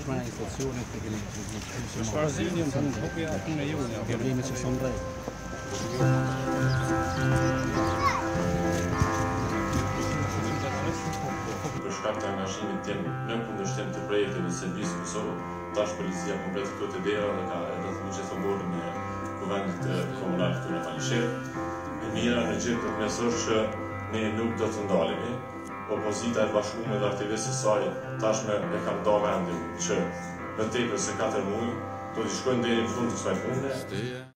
tashmë institucionet e kemi Shfarëzimin kanë hopja në ju. problemet që son drejt. Për shkak të angazhimit tim në kundërshtim të projekteve të Serbisë Kosovë, tash policia komplet këto të dera dhe ka edhe të gjithëmborë në kuvendit komunal këtu në Malisher. E mira në gjithë të mesosh që ne nuk do të ndalemi. Opozita e bashkuar dhe aktivistët e saj tashmë e kanë dhënë mendin që në tepër se 4 muaj do të shkojnë deri në fund të kësaj pune.